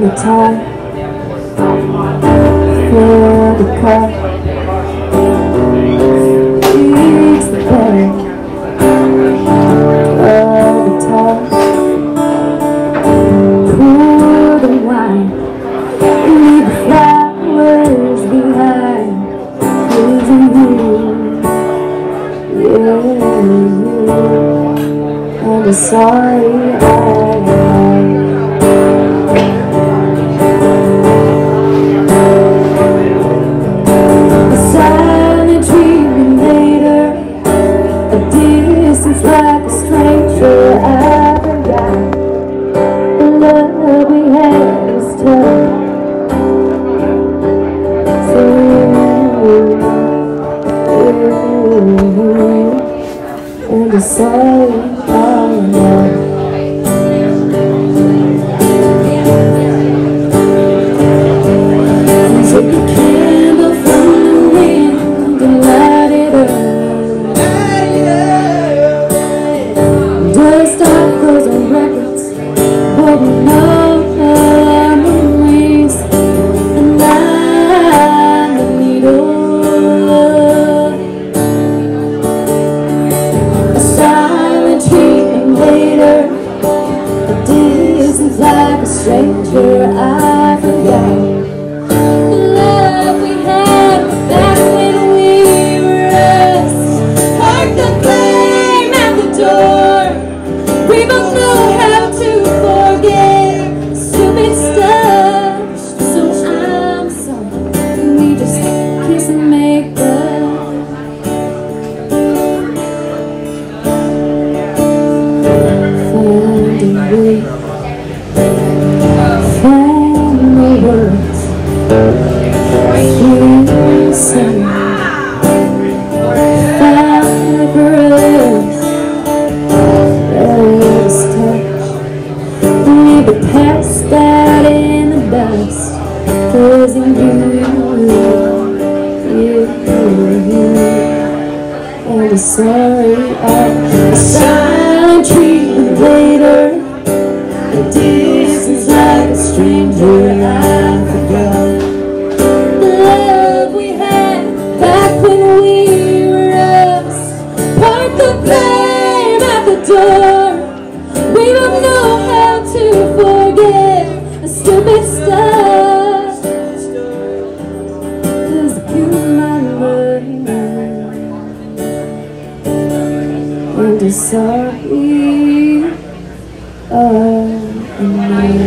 the time for the car. He's the pain of the time. Pour the wine, leave the flowers behind. Losing you, yeah, and I'm sorry I like a stranger, I forgot the love we had was tough. So and I'm sorry I'm not. Take a candle from the wind and light it up. Dust off those old records, holding all memories, and I'm the needle. A silent treat invader, a distance like a stranger. I forgot the love we had back when we were us. Park the flame at the door. We both know how to forget stupid stuff. So I'm sorry, can we just kiss and make up? Find a way, find the words, feel some fibrous. Leave the past out in the dust, 'cause you, and I'm sorry I'm a silent treatment later. The distance like a stranger. I forgot the love we had back when we were us. Park the flame at the door. We don't know how to forget the stupid stuff. 'Cause you my love, and I'm sorry I'm not.